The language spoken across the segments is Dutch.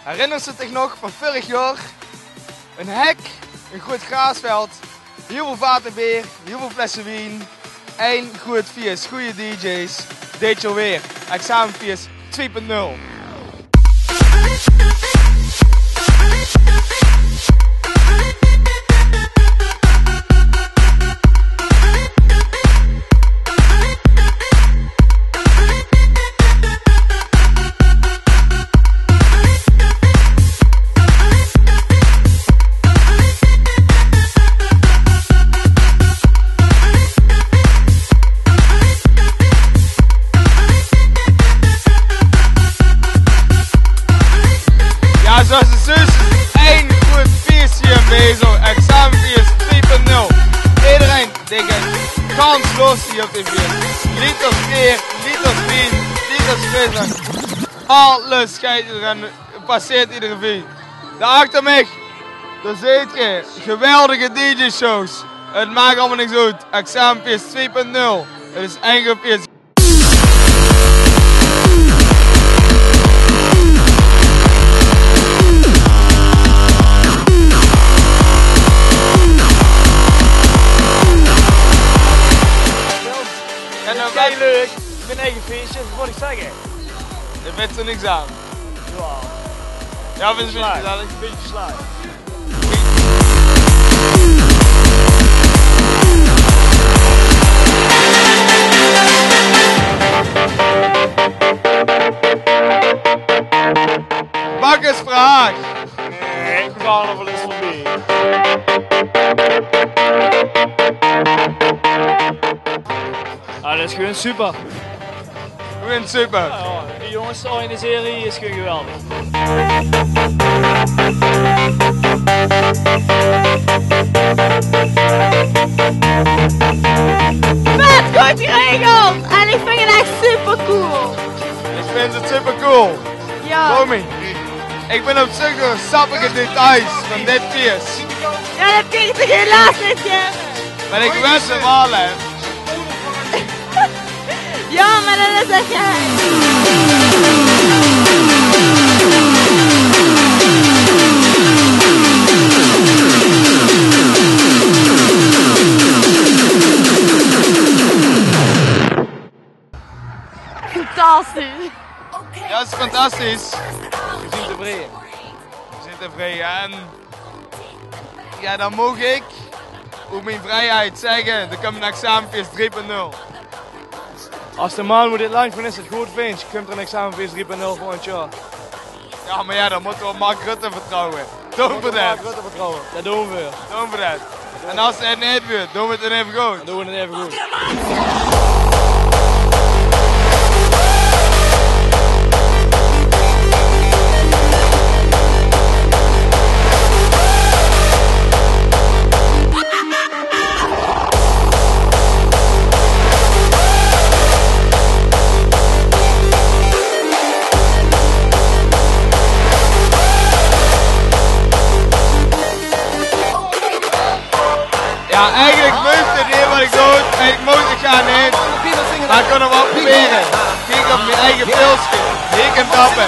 Herinneren ze zich nog van vorig jaar? Een hek, een groot grasveld, heel veel waterbeer, heel veel flessen wien, één goed feest, goede DJ's. Dit je alweer, examenfeest 2.0. Zoals de zus, één goed feestje in Bezel, examenfeest 2.0. Iedereen, dikke kansloos hier op dit feest. Liters keer, liters wien, liters vissen. Alles scheidt iedereen, passeert iedere revue. Daarachter mij, daar ziet je, geweldige DJ-shows. Het maakt allemaal niks uit, examenfeest 2.0. Het is eigen feest. Kijk leuk, mijn eigen feestje, wat moet ik zeggen? Je vindt er niks aan. Ja, vind je het gezellig? Een beetje slaai. Bakkers vraag. Nee, we gaan er wel eens voorbij. Ah, dat is gewoon super. Gewoon super. Ja, die jongens organiseren is gewoon geweldig. Vet goed geregeld! En ik vind het echt super cool. Ik vind het super cool. Ja. Tommy, ik ben op zoek naar sappige details van dit feest. Ja, dat kun je toch helaas niet geven? Maar ik wens hem al, hè. Ja, maar dat is echt gek. Fantastisch. Ja, dat is fantastisch. We zijn tevreden. We zijn tevreden en ja, dan mag ik op mijn vrijheid zeggen, er komt een examenfeest 3.0. Als de man moet dit lang van is het goed vindt, komt er een examenfeest 3.0 volgend jaar. Ja, maar ja, dan moeten we op Mark Rutte vertrouwen. Doen we dat. Dat doen we. Doen we dat. En als het niet wordt, doen we het dan even goed. Dan doen we het even goed. Ja, eigenlijk moest het niet wat ik doe. Ik moet het gaan niet. Maar ik kan hem wel proberen. Kijk op mijn eigen pilsje. Ik kan tappen.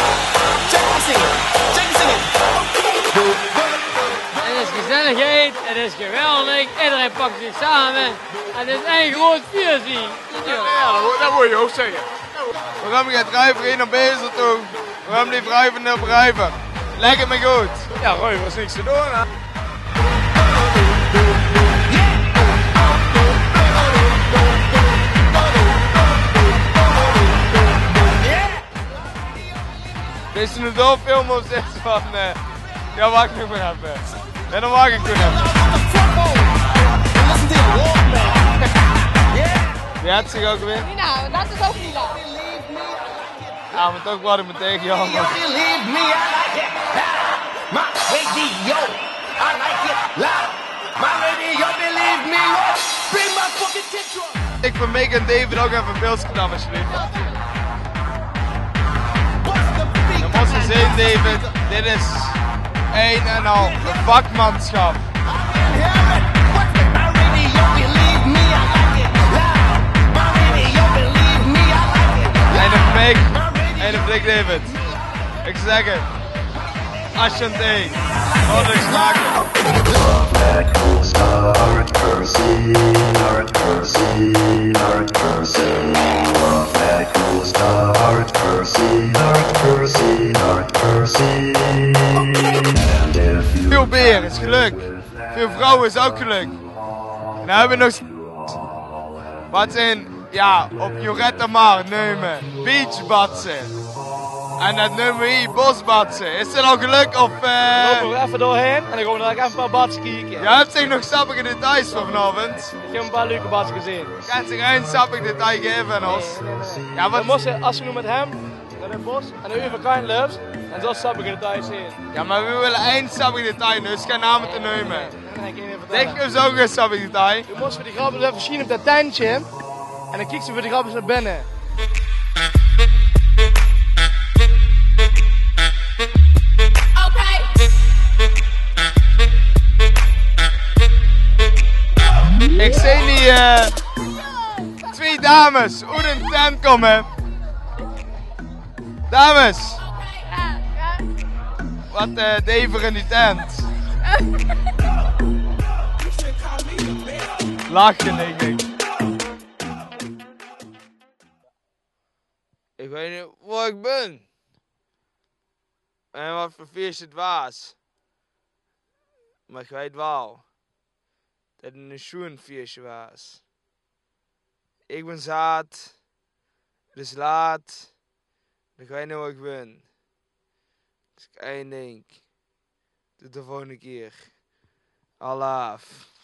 Het is gezelligheid, het is geweldig, iedereen pakt zich samen. Het is één groot feestje. Ja, dat moet je ook zeggen. Waarom gaat Rijver hier naar Bezel toe? Waarom die Rijver naar Rijver? Lijkt het me goed. Ja, Roy, was niks te doen, hè? Is er een doorfilm of zegt van, ja, wacht nog maar even. En dan wacht ik toen even. Wie had zich ook weer? Nou, laat het ook niet laten. Ja, maar toch word ik me tegen jou. Ik vind Mick en David ook even een beeldje dan alsjeblieft. Dan moet ze zien, David, dit is een en al een vakmanschap. En een Mick en een Blik David. Ik zeg het. als je het eet. Wat ik smaken. Veel beer is geluk. Veel vrouwen is ook geluk. En dan hebben we nog wat zijn, ja, op Joretta maar nemen. Beachbatsen. En dat nummer hier, bosbatsen. Is dat al geluk of... Lopen we even doorheen en dan gaan we daar even een paar badjes kijken. Je hebt zich nog sappige details voor vanavond. Ik heb een paar leuke badjes gezien. Je kan zich één sappig detail geven aan ons. Ja, We wat... moesten, als we nu met hem naar het bos en dan even kind lives, en zo sappige details zien. Ja, maar we willen één sappig detail, dus geen namen te nemen. Dan ga ik je even Denk vertellen. je zo geen sappig detail? Nu moesten we die grappers even zien op dat tentje en dan kijken we die grappers naar binnen. Ik zie die twee dames uit een tent komen. Dames, wat dever in die tent? Lachen, denk ik. Ik weet niet waar ik ben. En wat voor feestje het was. Maar ik weet wel dat het een schoon feestje was. Ik ben zat. Het is laat. Ik weet niet waar ik ben. Dus ik één ding. Tot de volgende keer. Allah.